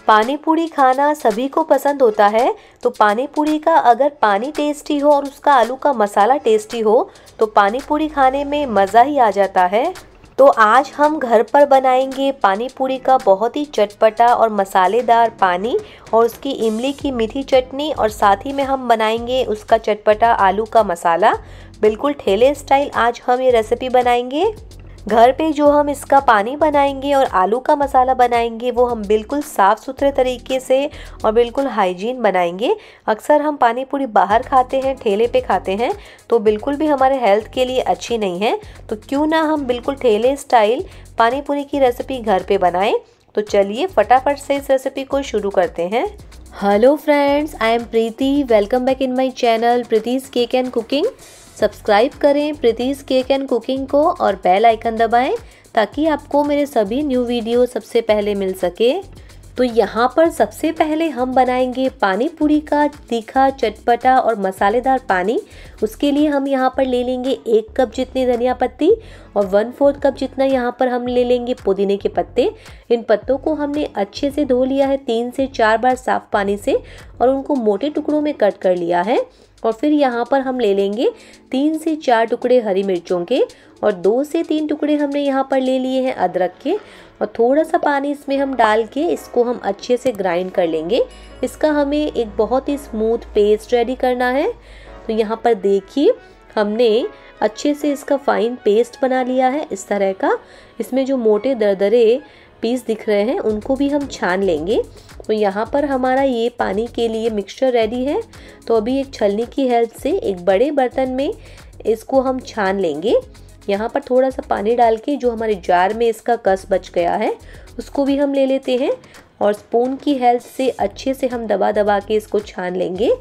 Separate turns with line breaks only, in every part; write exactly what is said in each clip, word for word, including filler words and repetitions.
पानी पूरी खाना सभी को पसंद होता है। तो पानी पूरी का अगर पानी टेस्टी हो और उसका आलू का मसाला टेस्टी हो तो पानी पूरी खाने में मज़ा ही आ जाता है। तो आज हम घर पर बनाएंगे पानी पूरी का बहुत ही चटपटा और मसालेदार पानी और उसकी इमली की मीठी चटनी, और साथ ही में हम बनाएंगे उसका चटपटा आलू का मसाला। बिल्कुल ठेले स्टाइल आज हम ये रेसिपी बनाएंगे। घर पे जो हम इसका पानी बनाएंगे और आलू का मसाला बनाएंगे वो हम बिल्कुल साफ़ सुथरे तरीके से और बिल्कुल हाइजीन बनाएंगे। अक्सर हम पानी पूरी बाहर खाते हैं, ठेले पे खाते हैं, तो बिल्कुल भी हमारे हेल्थ के लिए अच्छी नहीं है। तो क्यों ना हम बिल्कुल ठेले स्टाइल पानी पूरी की रेसिपी घर पे बनाएं। तो चलिए फटाफट से इस रेसिपी को शुरू करते हैं। Hello friends, I am Preeti. Welcome back in my channel Preeti's cake and cooking. Subscribe करें प्रीतिज केक एंड कुकिंग को और बेल आइकन दबाएं ताकि आपको मेरे सभी न्यू वीडियो सबसे पहले मिल सके। तो यहाँ पर सबसे पहले हम बनाएंगे पानी पूरी का तीखा, चटपटा और मसालेदार पानी। उसके लिए हम यहाँ पर ले लेंगे एक कप जितनी धनिया पत्ती और वन फोर्थ कप जितना यहाँ पर हम ले लेंगे पुदीने के पत्ते। इन पत्तों को हमने अच्छे से धो लिया है तीन से चार बार साफ पानी से और उनको मोटे टुकड़ों में कट कर लिया है। और फिर यहाँ पर हम ले लेंगे तीन से चार टुकड़े हरी मिर्चों के और दो से तीन टुकड़े हमने यहाँ पर ले लिए हैं अदरक के, और थोड़ा सा पानी इसमें हम डाल के इसको हम अच्छे से ग्राइंड कर लेंगे। इसका हमें एक बहुत ही स्मूथ पेस्ट रेडी करना है। तो यहाँ पर देखिए हमने अच्छे से इसका फाइन पेस्ट बना लिया है इस तरह का। इसमें जो मोटे दरदरे पीस दिख रहे हैं उनको भी हम छान लेंगे। तो यहाँ पर हमारा ये पानी के लिए मिक्सचर रेडी है। तो अभी एक छलनी की हेल्प से एक बड़े बर्तन में इसको हम छान लेंगे। यहाँ पर थोड़ा सा पानी डाल के जो हमारे जार में इसका कस बच गया है उसको भी हम ले लेते हैं और स्पून की हेल्प से अच्छे से हम दबा दबा के इसको छान लेंगे।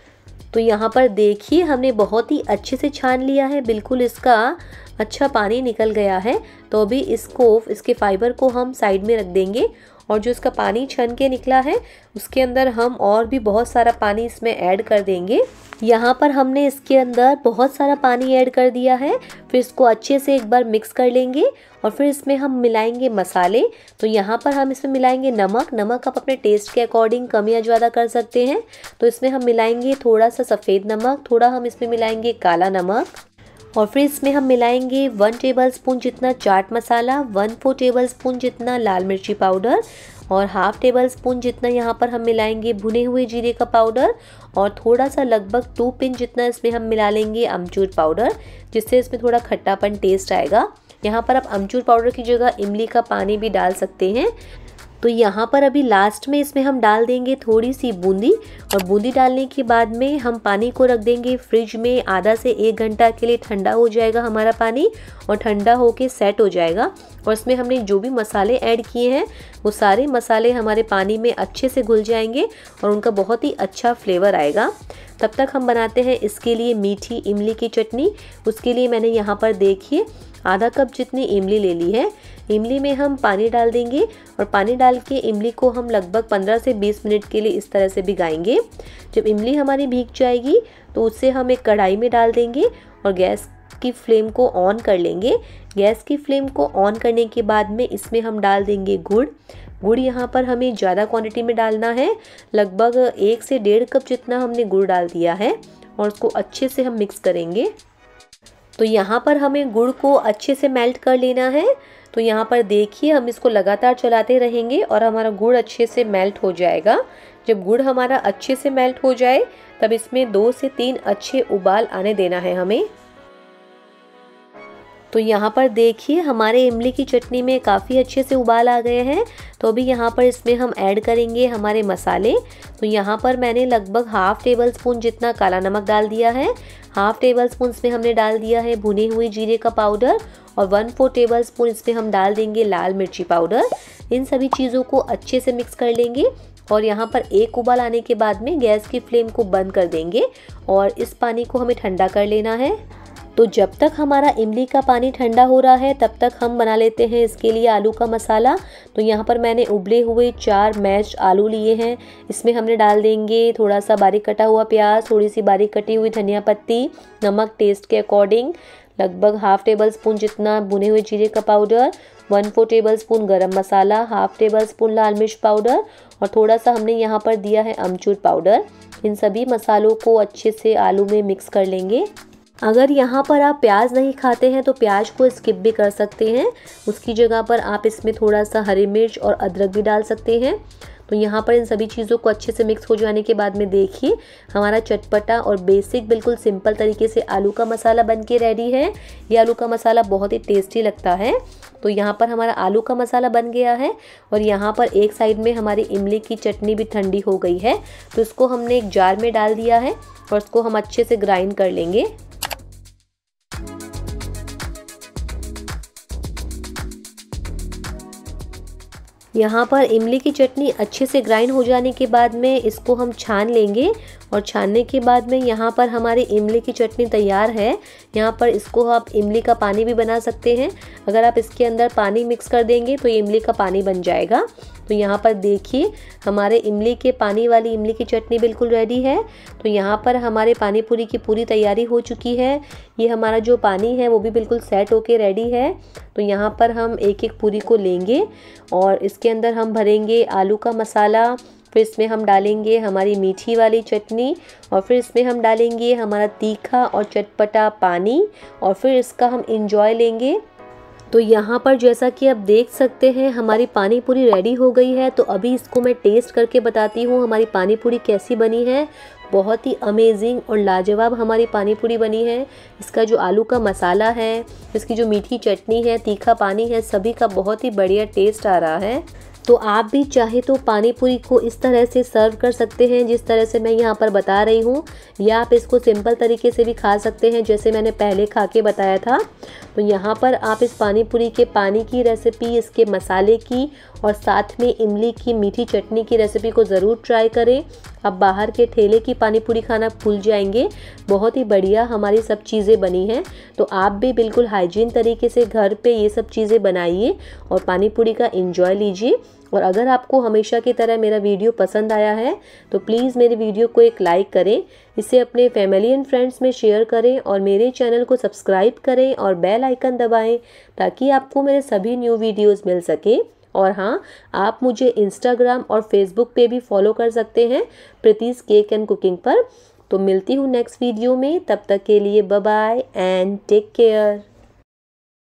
तो यहाँ पर देखिए हमने बहुत ही अच्छे से छान लिया है, बिल्कुल इसका अच्छा पानी निकल गया है। तो अभी इसको इसके फाइबर को हम साइड में रख देंगे और जो इसका पानी छन के निकला है उसके अंदर हम और भी बहुत सारा पानी इसमें ऐड कर देंगे। यहाँ पर हमने इसके अंदर बहुत सारा पानी ऐड कर दिया है। फिर इसको अच्छे से एक बार मिक्स कर लेंगे और फिर इसमें हम मिलाएंगे मसाले। तो यहाँ पर हम इसमें मिलाएंगे नमक। नमक आप अपने टेस्ट के अकॉर्डिंग कम या ज़्यादा कर सकते हैं। तो इसमें हम मिलाएंगे थोड़ा सा सफ़ेद नमक, थोड़ा हम इसमें मिलाएंगे काला नमक, और फिर इसमें हम मिलाएंगे वन टेबलस्पून जितना chaat masala, one four tablespoon जितना लाल मिर्ची पाउडर और हाफ टेबल स्पून जितना यहाँ पर हम मिलाएंगे भुने हुए जीरे का पाउडर, और थोड़ा सा लगभग टू पिंच जितना इसमें हम मिला लेंगे अमचूर पाउडर, जिससे इसमें थोड़ा खट्टापन टेस्ट आएगा। यहाँ पर आप अमचूर पाउडर की जगह इमली का पानी भी डाल सकते हैं। तो यहाँ पर अभी लास्ट में इसमें हम डाल देंगे थोड़ी सी बूंदी, और बूंदी डालने के बाद में हम पानी को रख देंगे फ्रिज में आधा से एक घंटा के लिए। ठंडा हो जाएगा हमारा पानी और ठंडा होके सेट हो जाएगा, और इसमें हमने जो भी मसाले ऐड किए हैं वो सारे मसाले हमारे पानी में अच्छे से घुल जाएंगे और उनका बहुत ही अच्छा फ्लेवर आएगा। तब तक हम बनाते हैं इसके लिए मीठी इमली की चटनी। उसके लिए मैंने यहाँ पर देखिए आधा कप जितनी इमली ले ली है। इमली में हम पानी डाल देंगे और पानी डाल के इमली को हम लगभग पंद्रह से बीस मिनट के लिए इस तरह से भिगाएंगे। जब इमली हमारी भीग जाएगी तो उससे हम एक कढ़ाई में डाल देंगे और गैस की फ्लेम को ऑन कर लेंगे। गैस की फ्लेम को ऑन करने के बाद में इसमें हम डाल देंगे गुड़। गुड़ यहाँ पर हमें ज़्यादा क्वांटिटी में डालना है, लगभग एक से डेढ़ कप जितना हमने गुड़ डाल दिया है, और उसको अच्छे से हम मिक्स करेंगे। तो यहाँ पर हमें गुड़ को अच्छे से मेल्ट कर लेना है। तो यहाँ पर देखिए हम इसको लगातार चलाते रहेंगे और हमारा गुड़ अच्छे से मेल्ट हो जाएगा। जब गुड़ हमारा अच्छे से मेल्ट हो जाए तब इसमें दो से तीन अच्छे उबाल आने देना है हमें। तो यहाँ पर देखिए हमारे इमली की चटनी में काफ़ी अच्छे से उबाल आ गए हैं। तो अभी यहाँ पर इसमें हम ऐड करेंगे हमारे मसाले। तो यहाँ पर मैंने लगभग हाफ टेबल स्पून जितना काला नमक डाल दिया है, हाफ टेबल स्पून इसमें हमने डाल दिया है भुने हुए जीरे का पाउडर, और वन फोर टेबल स्पून इसमें हम डाल देंगे लाल मिर्ची पाउडर। इन सभी चीज़ों को अच्छे से मिक्स कर लेंगे और यहाँ पर एक उबाल आने के बाद में गैस की फ्लेम को बंद कर देंगे और इस पानी को हमें ठंडा कर लेना है। तो जब तक हमारा इमली का पानी ठंडा हो रहा है तब तक हम बना लेते हैं इसके लिए आलू का मसाला। तो यहाँ पर मैंने उबले हुए चार मैश्ड आलू लिए हैं। इसमें हमने डाल देंगे थोड़ा सा बारीक कटा हुआ प्याज, थोड़ी सी बारीक कटी हुई धनिया पत्ती, नमक टेस्ट के अकॉर्डिंग, लगभग हाफ टेबल स्पून जितना भुने हुए जीरे का powder, one four tablespoon garam masala, half tablespoon लाल मिर्च पाउडर और थोड़ा सा हमने यहाँ पर दिया है अमचूर पाउडर। इन सभी मसालों को अच्छे से आलू में मिक्स कर लेंगे। अगर यहाँ पर आप प्याज नहीं खाते हैं तो प्याज को स्किप भी कर सकते हैं, उसकी जगह पर आप इसमें थोड़ा सा हरी मिर्च और अदरक भी डाल सकते हैं। तो यहाँ पर इन सभी चीज़ों को अच्छे से मिक्स हो जाने के बाद में देखिए हमारा चटपटा और बेसिक बिल्कुल सिंपल तरीके से आलू का मसाला बन के रेडी है। ये आलू का मसाला बहुत ही टेस्टी लगता है। तो यहाँ पर हमारा आलू का मसाला बन गया है और यहाँ पर एक साइड में हमारी इमली की चटनी भी ठंडी हो गई है। तो इसको हमने एक जार में डाल दिया है और इसको हम अच्छे से ग्राइंड कर लेंगे। यहाँ पर इमली की चटनी अच्छे से ग्राइंड हो जाने के बाद में इसको हम छान लेंगे और छानने के बाद में यहाँ पर हमारी इमली की चटनी तैयार है। यहाँ पर इसको आप इमली का पानी भी बना सकते हैं। अगर आप इसके अंदर पानी मिक्स कर देंगे तो ये इमली का पानी बन जाएगा। तो यहाँ पर देखिए हमारे इमली के पानी वाली इमली की चटनी बिल्कुल रेडी है। तो यहाँ पर हमारे पानी पूरी की पूरी तैयारी हो चुकी है। ये हमारा जो पानी है वो भी बिल्कुल सेट होके रेडी है। तो यहाँ पर हम एक एक पूरी को लेंगे और इसके अंदर हम भरेंगे आलू का मसाला, फिर इसमें हम डालेंगे हमारी मीठी वाली चटनी और फिर इसमें हम डालेंगे हमारा तीखा और चटपटा पानी और फिर इसका हम इंजॉय लेंगे। तो यहाँ पर जैसा कि आप देख सकते हैं हमारी पानी पूरी रेडी हो गई है। तो अभी इसको मैं टेस्ट करके बताती हूँ हमारी पानी पूरी कैसी बनी है। बहुत ही अमेजिंग और लाजवाब हमारी पानी पूरी बनी है। इसका जो आलू का मसाला है, इसकी जो मीठी चटनी है, तीखा पानी है, सभी का बहुत ही बढ़िया टेस्ट आ रहा है। तो आप भी चाहे तो पानी पूरी को इस तरह से सर्व कर सकते हैं जिस तरह से मैं यहाँ पर बता रही हूँ, या आप इसको सिंपल तरीके से भी खा सकते हैं जैसे मैंने पहले खा के बताया था। तो यहाँ पर आप इस पानी पूरी के पानी की रेसिपी, इसके मसाले की और साथ में इमली की मीठी चटनी की रेसिपी को ज़रूर ट्राई करें। आप बाहर के ठेले की पानी पूरी खाना भूल जाएंगे। बहुत ही बढ़िया हमारी सब चीज़ें बनी हैं। तो आप भी बिल्कुल हाइजीन तरीके से घर पे ये सब चीज़ें बनाइए और पानी पूरी का एंजॉय लीजिए। और अगर आपको हमेशा की तरह मेरा वीडियो पसंद आया है तो प्लीज़ मेरे वीडियो को एक लाइक करें, इसे अपने फैमिली एंड फ्रेंड्स में शेयर करें और मेरे चैनल को सब्सक्राइब करें और बेल आइकन दबाएं ताकि आपको मेरे सभी न्यू वीडियोस मिल सके। और हाँ, आप मुझे इंस्टाग्राम और फेसबुक पे भी फॉलो कर सकते हैं प्रीतिस केक एंड कुकिंग पर। तो मिलती हूँ नेक्स्ट वीडियो में, तब तक के लिए bye bye and take care.